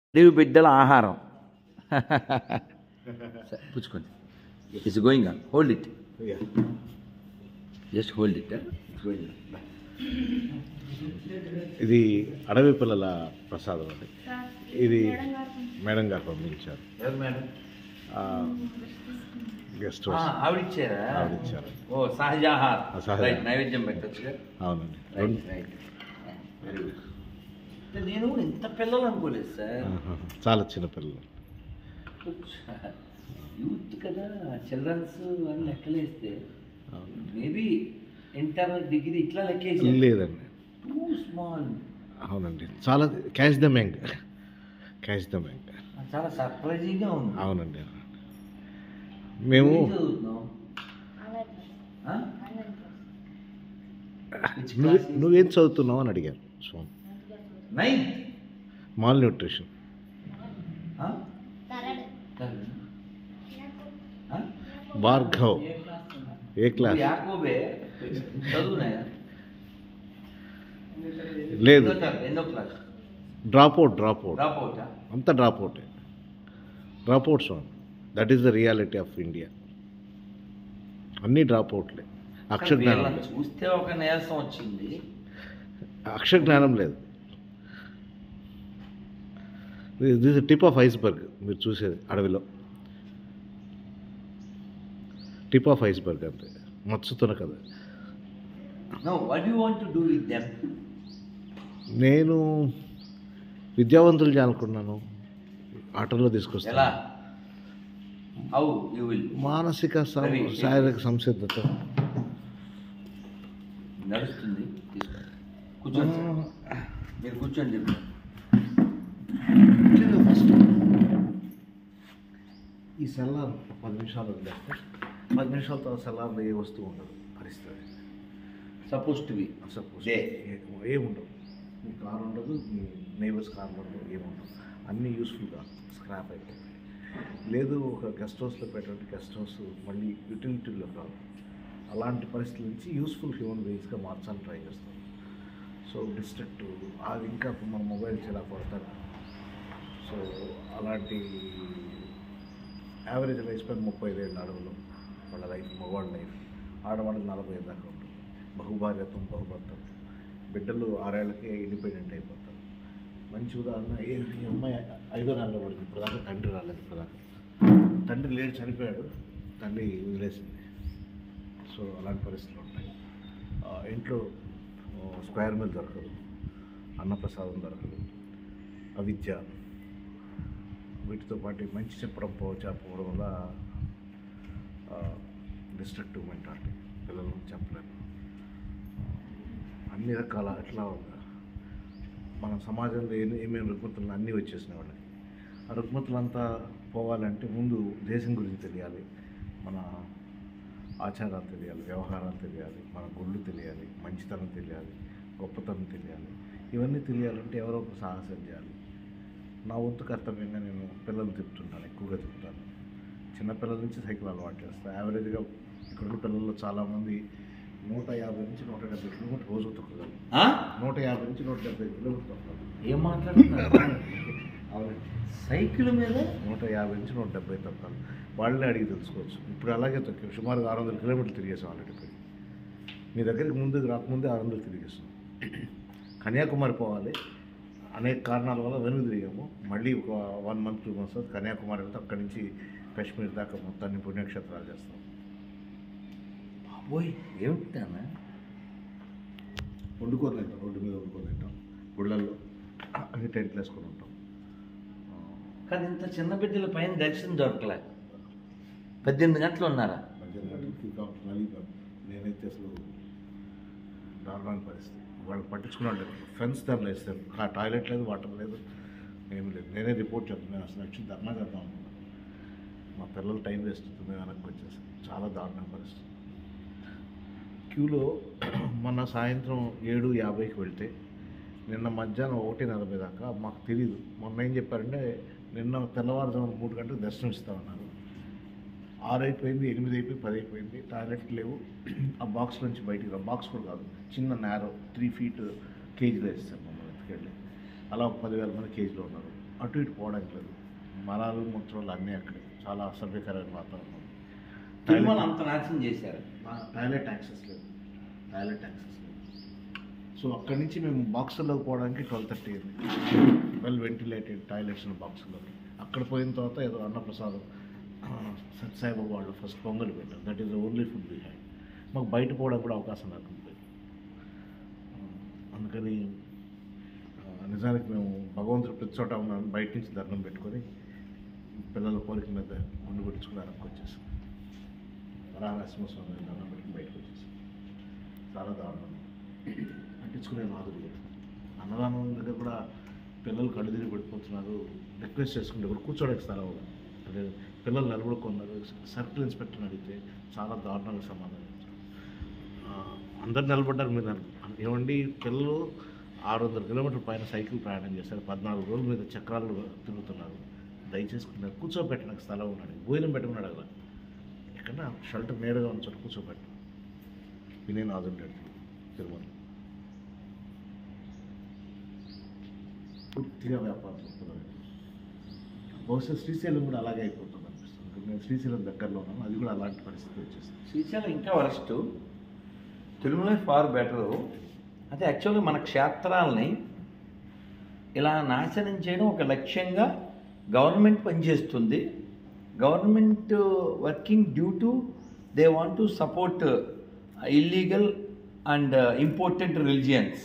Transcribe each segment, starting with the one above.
అడవి బిడ్డల ఆహారం. పుచ్చుకోండి. It's going on. Hold it. Just hold it. ఇది అడవి పిల్లల ప్రసాదం అండి. ఇది మేడం గారు పంపించారు. గెస్ట్ హౌస్ ఆవిడిచ్చారా? ఆవిడిచ్చారు. ఓ సహజాహార్. నైవేద్యం పెట్టచ్చు. అవునండి. రైట్. Very good. నేను ఇంత పిల్లలు అనుకోలేదు సార్. చాలా చిన్న పిల్లలు, యూత్ కదా, చిల్డ్రన్స్ అని లెక్కలేస్తే మేబీ ఇంటర్ డిగ్రీ ఇట్లా లెక్కేసి లేదండి. Too small. అవునండి, చాలా క్యాచ్ ద మ్యాంగ్. చాలా సర్ప్రైజింగ్గా ఉంది. అవునండి. మేము నువ్వేం చదువుతున్నావు అని అడిగారు. Swami malnutrition. భార్గవ్ ఏ క్లాస్? లేదు, డ్రాప్ అవుట్ అంతా drop out Swami. That is the reality of India. అన్నీ డ్రాప్ అవుట్లే. అక్షర జ్ఞానం చూస్తే ఒక నీరసం వచ్చింది. అక్షర జ్ఞానం లేదు. This tip of iceberg. మీరు చూసేది అడవిలో టిప్ ఆఫ్ ఐస్బర్గ్ అంతే, మత్స్సుతున్న కదా. నేను విద్యావంతులు చేయాలనుకున్నాను. ఆటల్లో తీసుకొస్తాను. మానసిక శారీరక సంసిద్ధత నడుస్తుంది. కూర్చోండి, మీరు కూర్చోండి. ఫస్ట్ ఈ సెల్లార్ 10 నిమిషాలు వదిలేస్తే 10 నిమిషాల తర్వాత సెల్లార్లో ఏ వస్తువు ఉండదు. పరిస్థితి సపోజ్ ఏముండవు. మీ కార్ ఉండదు, మీ నైబర్స్ కార్ ఉండదు, ఏముండదు. అన్నీ యూస్ఫుల్గా స్క్రాప్ అయిపోతాయి. లేదు, ఒక గెస్ట్ హౌస్లో పెట్టినట్టు గెస్ట్ హౌస్ మళ్ళీ యూటిలిటీలో కాదు. అలాంటి పరిస్థితుల నుంచి యూస్ఫుల్ హ్యూమన్ బీయింగ్స్గా మార్చాలని ట్రై చేస్తాం. సో డిస్ట్రిక్ట్ అది ఇంకా మన మొబైల్స్ ఇలా కొడతారు. సో అలాంటి యావరేజ్ లైఫ్ స్పాన్ 35 ఏళ్ళ అడవులు వాళ్ళ లైఫ్, మగవాళ్ళ లైఫ్. ఆడవాళ్ళకి 40 దాకా ఉంటుంది. బహుభార్యత్వం, బహుభర్తత్వం. బిడ్డలు 6 ఏళ్ళకే ఇండిపెండెంట్ అయిపోతారు. మంచి ఉదాహరణ, ఈ అమ్మాయి 5వ నెలలో పడింది. ఇప్పటిదాకా తండ్రి రాలేదు. తండ్రి లేడు, చనిపోయాడు. తండ్రి వదిలేసింది. సో అలాంటి పరిస్థితులు ఉంటాయి. ఇంట్లో స్క్వేర్ మీల్ దొరకదు, అన్నప్రసాదం దొరకదు, అవిద్య. వీటితో పాటు మంచి చెప్పడం పోవడం వల్ల డిస్ట్రక్టివ్ మెంటాలిటీ. పిల్లలు చెప్పలేరు. అన్ని రకాల ఎట్లా మన సమాజంలో ఏమేమి రుగ్మతులు అన్నీ వచ్చేసిన వాళ్ళకి. ఆ రుగ్మతులంతా పోవాలంటే ముందు దేశం గురించి తెలియాలి, మన ఆచారాలు తెలియాలి, వ్యవహారాలు తెలియాలి, మన గుళ్ళు తెలియాలి, మంచితనం తెలియాలి, గొప్పతనం తెలియాలి. ఇవన్నీ తెలియాలంటే ఎవరో ఒకరు సాహసం చేయాలి. నా వంతు కర్తవ్యంగా నేను పిల్లలు తిప్పుతుంటాను, ఎక్కువగా తిప్పుతాను. చిన్నపిల్లల నుంచి సైకిల్ అలవాటు చేస్తాను. యావరేజ్గా ఇక్కడున్న పిల్లల్లో చాలామంది 150 నుంచి 170 కిలోమీటర్ రోజు తొక్కగలరు. 150 నుంచి 170 కిలోమీటర్ తొక్కగలరు. ఏం మాట్లాడుతున్నారు? అవునండి, సైకిల్ మీద 150 నుంచి 170 తొక్కాలి. వాళ్ళని అడిగి తెలుసుకోవచ్చు. ఇప్పుడు అలాగే తొక్కాం. సుమారు 600 కిలోమీటర్లు తిరిగేసాం ఆల్రెడీ. పోయి మీ దగ్గరికి ముందుకు రాకముందే 600 తిరిగేసాం. కన్యాకుమారి పోవాలి, అనేక కారణాల వల్ల వెనుక తిరిగాము. మళ్ళీ ఒక 1 మంత్ 2 మంత్స్ కన్యాకుమారి వెళ్తే అక్కడి నుంచి కాశ్మీర్ దాకా మొత్తాన్ని పుణ్యక్షేత్రాలు చేస్తాం. బాబోయ్, ఏమిటానా? వండుకొని తింటాం, రోడ్డు మీద వండుకొని తింటాం. గుళ్ళల్లో అన్ని టెంట్లు వేసుకొని ఉంటాం. కానీ ఇంత చిన్న బిడ్డల పైన దర్శనం దొరకలే. 18 గంటలు ఉన్నారా? 18 గంటలు నేనైతే అసలు దారుణమైన పరిస్థితి. వాళ్ళు పట్టించుకున్నాడు. ఫెన్స్ దానిలో వేస్తారు. టాయిలెట్ లేదు, వాటర్ లేదు, ఏమీ లేదు. నేనే రిపోర్ట్ చేస్తాను. నేను అసలు యాక్చువల్లీ ధర్నా చేద్దాం అనుకున్నాను. మా పిల్లలు టైం వేస్ట్ అవుతుంది, వెనక్కి వచ్చేసి. చాలా దారుణమైన పరిస్థితి. క్యూలో మొన్న సాయంత్రం 7:50కి వెళ్తే నిన్న మధ్యాహ్నం 1:40 దాకా మాకు తెలియదు. మొన్న ఏం చెప్పారంటే నిన్న తెల్లవారుజామున 3 గంటలకు దర్శనం ఇస్తామన్నారు. 6 అయిపోయింది, 8 అయిపోయి 10 అయిపోయింది. టాయిలెట్ లేవు. ఆ బాక్స్ నుంచి బయటికి రా. బాక్స్ కూడా కాదు, చిన్న నేరో 3 ఫీట్ కేజీలో వేస్తారు మమ్మల్ని ఎత్తుకెళ్ళి. అలా 10,000 మంది కేజీలో ఉన్నారు. అటు ఇటు పోవడానికి లేదు. మలాలు మూత్రాలు అన్నీ అక్కడే, చాలా అసభ్యకరమైన వాతావరణం. తిరుమల అంత నాశనం చేశారు. టాయిలెట్ యాక్సెస్ లేదు. సో అక్కడి నుంచి మేము బాక్సుల్లోకి పోవడానికి 12:30 అయింది. వెల్ వెంటిలేటెడ్ టాయిలెట్స్ బాక్సుల్లోకి. అక్కడ పోయిన తర్వాత ఏదో అన్నప్రసాదం సత్యసాయిబాబు వాళ్ళు ఫస్ట్ పొంగల్ పెట్టారు. That is the only food we had. మాకు బయట పోవడానికి కూడా అవకాశం లేకుండా. అందుకని నిజానికి మేము భగవంతుడు ప్రతి చోట ఉన్నాను, బయట నుంచి దండం పెట్టుకొని పిల్లల కోరిక మీద గుండు కొట్టించుకుని వెనక్కి వచ్చేసాం. వరాహనరసింహస్వామి దండం పెట్టుకుని బయటకు వచ్చేసాం. చాలా దారుణం పట్టించుకునే నాదుడు. అన్నదానం దగ్గర కూడా పిల్లలు కళ్ళు తిరిగి పడిపోతున్నారు. రిక్వెస్ట్ చేసుకుంటే కూడా కూర్చోడానికి స్థలం కూడా అంటే పిల్లలు నిలబడుకున్నారు. సర్కిల్ ఇన్స్పెక్టర్ని అడిగితే చాలా దారుణంగా సమాధానం ఇచ్చారు. అందరు నిలబడ్డారు. మీరు ఏమండి, పిల్లలు 600 కిలోమీటర్ల పైన సైకిల్ ప్రయాణం చేశారు, 14 రోజుల మీద చక్రాలు తిరుగుతున్నారు, దయచేసి కూర్చోబెట్టడానికి స్థలం ఉన్నాడు, భోజనం పెట్టమన్నాడు అలా. ఎక్కడన్నా షెల్టర్ నేరుగా ఉన్న చోట కూర్చోబెట్ట వినయనాథుడు తిరుమల. పూర్తిగా వ్యాపారం బహుశా శ్రీశైలం కూడా అలాగే అయిపోతుంది అనిపిస్తుంది. నేను శ్రీశైలం దగ్గరలో ఉన్నాను, అది కూడా అలాంటి పరిస్థితి వచ్చేస్తుంది. శ్రీశైలం ఇంకా వరస్ట్, తిరుమల ఫార్ బెటరు. అయితే యాక్చువల్గా మన క్షేత్రాలని ఇలా నాశనం చేయడం ఒక లక్ష్యంగా గవర్నమెంట్ పనిచేస్తుంది. Government working due to they want to support illegal and imported religions.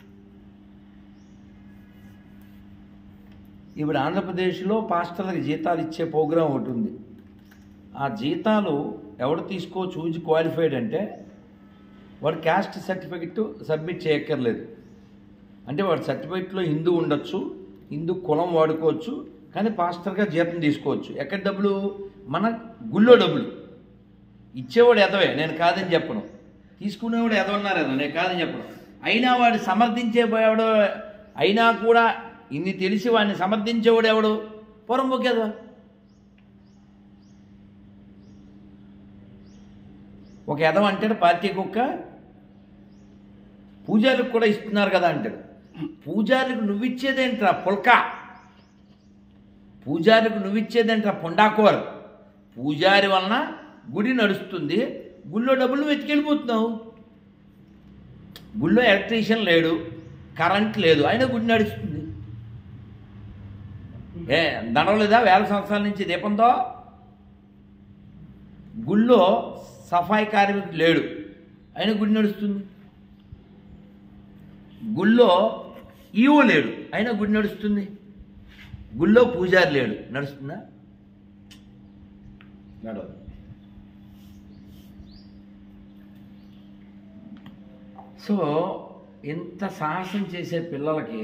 ఇప్పుడు ఆంధ్రప్రదేశ్లో పాస్టర్లకు జీతాలు ఇచ్చే ప్రోగ్రాం ఒకటి ఉంది. ఆ జీతాలు ఎవడు తీసుకోవచ్చు, హూ ఇస్ క్వాలిఫైడ్ అంటే వాడు క్యాస్ట్ సర్టిఫికెట్ సబ్మిట్ చేయక్కర్లేదు. అంటే వాడు సర్టిఫికెట్లో హిందూ ఉండొచ్చు, హిందూ కులం వాడుకోవచ్చు, కానీ పాస్టర్గా జీతం తీసుకోవచ్చు. ఎక్కడ డబ్బులు? మన గుళ్ళో డబ్బులు. ఇచ్చేవాడు ఎదవే, నేను కాదని చెప్పను. తీసుకునేవాడు ఎదవన్నారు ఎదవ, నేను కాదని చెప్పను. అయినా వాడు సమర్థించేవాడు, అయినా కూడా ఇన్ని తెలిసి వాడిని సమర్థించేవాడు ఎవడు? పొరంబోకి ఎదవ. ఒక ఎదవ అంటాడు పార్టీ కుక్క, పూజారికి కూడా ఇస్తున్నారు కదా అంటాడు. పూజారికి నువ్విచ్చేదేంట్రా పుల్క, పూజారికి నువ్విచ్చేదేంట్రా పొండాకోర్. పూజారి వలన గుడి నడుస్తుంది, గుళ్ళో డబ్బులు వెతికెళ్ళిపోతున్నావు. గుళ్ళో ఎలక్ట్రీషియన్ లేడు, కరెంట్ లేదు, అయినా గుడి నడుస్తుంది. నడవలేదా 1000 సంవత్సరాల నుంచి దీపంతో? గుళ్ళో సఫాయి కార్మికుడు లేడు, అయినా గుడి నడుస్తుంది. గుళ్ళో ఈవో లేడు, అయినా గుడి నడుస్తుంది. గుళ్ళో పూజారి లేడు, నడుస్తుందా? నడవదు. సో ఇంత సాహసం చేసే పిల్లలకి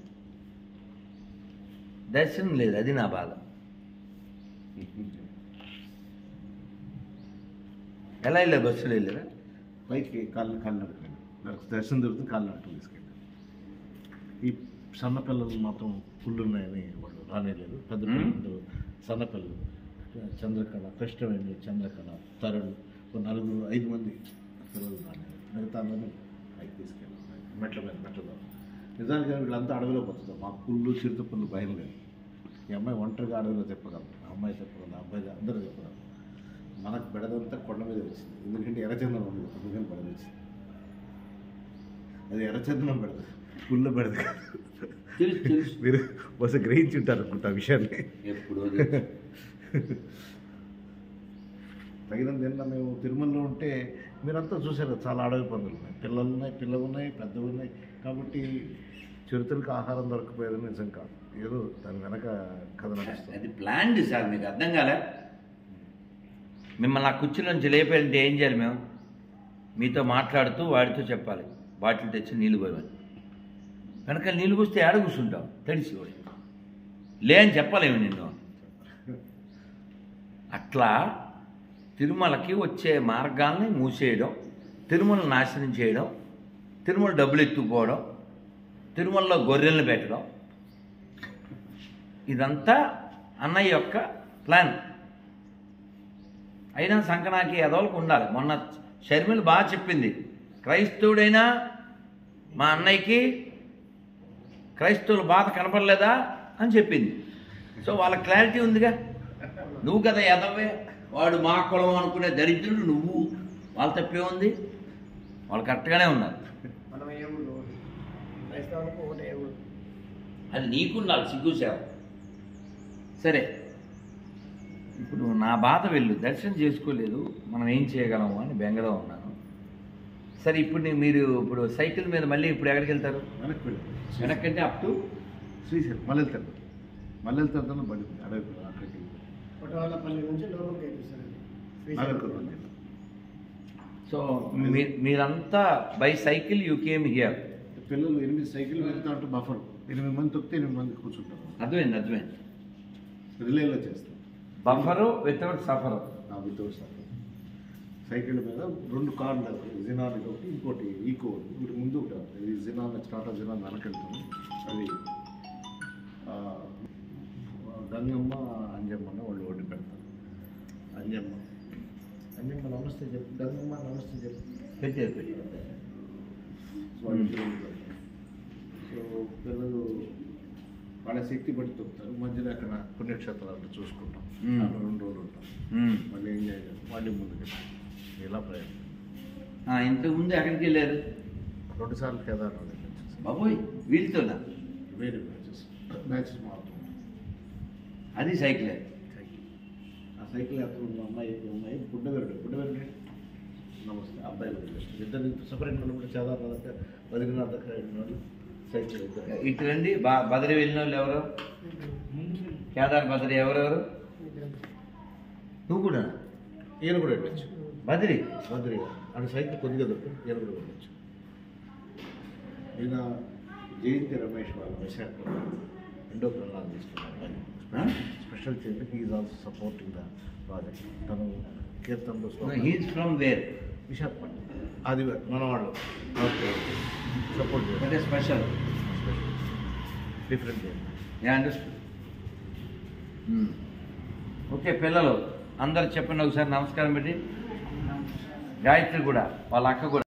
దర్శనం లేదు, అది నా బాధ. ఎలా వెళ్ళారు? బస్సులో వెళ్ళారా? పైకి కాళ్ళు నడుపుకోండి, దర్శనం దొరుకుతుంది, కాళ్ళు నడుపు తీసుకెళ్ళి. ఈ సన్నపిల్లలు మాత్రం ఫుల్ ఉన్నాయని వాళ్ళు రానేలేదు. పెద్ద పిల్లలు, సన్నపిల్లలు, చంద్రకళ, కృష్ణవేణి, చంద్రకళ, తరుణ్, 4-5 మంది పిల్లలు రాలేదు. మిగతా అందరినీ పైకి తీసుకెళ్ళాలి మెట్లలో. నిజానికి వీళ్ళంతా అడవిలో పోతుంది. మాకు పుల్లు, చిరుతపుల్లు భయం లేదు. ఈ అమ్మాయి ఒంటరిగా అడవిలో చెప్పగలరు, ఆ అమ్మాయి చెప్పగలరు, ఆ అబ్బాయి అందరూ చెప్పగలరు. మనకు బెడదంతా కొండ మీద వచ్చింది, ఎందుకంటే ఎర్రచందనం ఉంది, అందుకని బెడద వచ్చింది. అది ఎర్రచందనం బెడదు, పుల్ల బెడదు. మీరు బహుశా గ్రహించి ఉంటారు అనుకుంటా ఆ విషయాన్ని. ఎప్పుడు తగినంత నిన్న మేము తిరుమలలో ఉంటే మీరంతా చూశారు, చాలా అడవి పందులు ఉన్నాయి, పిల్లలు ఉన్నాయి, పెద్దవి ఉన్నాయి. కాబట్టి చిరుతలకు ఆహారం దొరకపోయేది నిజం కాదు, ఏదో దాని వెనక కథ నడుస్తుంది. అది ప్లాన్డ్ సార్, మీకు అర్థం కాలే? మిమ్మల్ని ఆ కుర్చీల నుంచి లేపాలంటే ఏం చేయాలి? మేము మీతో మాట్లాడుతూ వాడితో చెప్పాలి, బాటిల్ తెచ్చి నీళ్ళు పోయమని. వెనక నీళ్ళు పోస్తే ఏడ కూర్చుంటాం, తెలిసి వాడు లే అని చెప్పలేము నిన్ను. అట్లా తిరుమలకి వచ్చే మార్గాల్ని మూసేయడం, తిరుమల నాశనం చేయడం, తిరుమల డబ్బులు ఎత్తుకుపోవడం, తిరుమలలో గొర్రెలను పెట్టడం, ఇదంతా అన్నయ్య యొక్క ప్లాన్. అయినా సంకనాకి ఎదవలకు ఉండాలి. మొన్న షర్మిల బాగా చెప్పింది, క్రైస్తవుడైనా మా అన్నయ్యకి క్రైస్తవుల బాధ కనపడలేదా? అని చెప్పింది. సో వాళ్ళ క్లారిటీ ఉందిగా. నువ్వు కదా ఎదవే, వాడు మా కులం అనుకునే దరిద్రుడు నువ్వు, వాళ్ళ తప్పే ఉంది, వాళ్ళు కరెక్ట్గానే ఉన్నారు. అది నీకున్నారు సిగ్గుసేవ. సరే, ఇప్పుడు నా బాధ వెళ్ళు, దర్శనం చేసుకోలేదు, మనం ఏం చేయగలము అని బెంగలో ఉన్నాను. సరే, ఇప్పుడు మీరు ఇప్పుడు సైకిల్ మీద మళ్ళీ ఇప్పుడు ఎక్కడికి వెళ్తారు? వెనక్కంటే అప్ టు శ్రీశైలం మళ్ళీ వెళ్తారు. మళ్ళీ వెళ్తారు బండి అడవి అక్కడికి సో మీరంతా by cycle you came here. పిల్లలు 8 సైకిల్ వెళ్తా ఉంటే బఫర్ 8 మంది తొక్కితే 8 మంది కూర్చుంటారు. అర్థమైంది. రిలేలో చేస్తాం. Buffer without suffer. Without suffer cycle మీద 2 కార్లు, జినాన్ ఒకటి, ఇంకోటి ఈకో, ఇంకోటి ముందు ఒకటి. ఇది జినాన్ టాటా జినాన్ వెనకెళ్తుంది. అది గంగమ్మ అంజమ్మ వాళ్ళు వండి పెడతారు. అంజమ్మ నమస్తే చెప్పు, గంగమ్మ నమస్తే చెప్పు పెట్టారు. సో పిల్లలు వాళ్ళ శక్తి బట్టి తొక్కుతారు. మధ్యలో అక్కడ పుణ్యక్షేత్రాలు చూసుకుంటాం. 2 రోజులు ఉంటాం. మళ్ళీ ఎంజాయ్ చేస్తాం. మళ్ళీ ముందుకు ఇలా ప్రయాణం. ఇంతకుముందు ఎక్కడికి వెళ్ళారు? 2 సార్లు కేదార్నాథ్ వెళ్ళొచ్చు. బాబోయ్, వీళ్ళతోనా? వేరే మ్యాచెస్ మారుతాం. అది సైకిలే. ఆ సైకిల్ యాత్ర ఉన్న అమ్మాయి పుట్టవేరు నమస్తే అబ్బాయిలు ఇద్దరు సపరేట్ కూడా కేదార్నాథ్ బద్రీనాథ్ దగ్గర వాళ్ళు సైకిల్ ఇద్దరు. ఇటు రండి. బద్రి వెళ్ళిన వాళ్ళు ఎవరు? కేదార్ బద్రి ఎవరెవరు? నువ్వు కూడా? ఈయన కూడా వెళ్ళొచ్చు. బద్రి అంటే సైకిల్ కొద్దిగా దొరుకుతుంది. ఈయన కూడా వెళ్ళొచ్చు. ఈయన జయంతి రమేష్ వాళ్ళ విశాఖపట్నం రెండో ప్రణాళిక తీసుకున్నారు. స్పెషల్ చేయండి. He is also supporting the project. తను కీర్తనలో హీస్ ఫ్రమ్ వేర్? విశాఖపట్నం. అది మన వాళ్ళు సపోర్ట్ చేయాలి. స్పెషల్ డిఫరెంట్ చేయండి. అండర్స్టూడ్. ఓకే, పిల్లలు అందరు చెప్పండి ఒకసారి నమస్కారం పెట్టి. గాయత్రి కూడా, వాళ్ళ అక్క కూడా.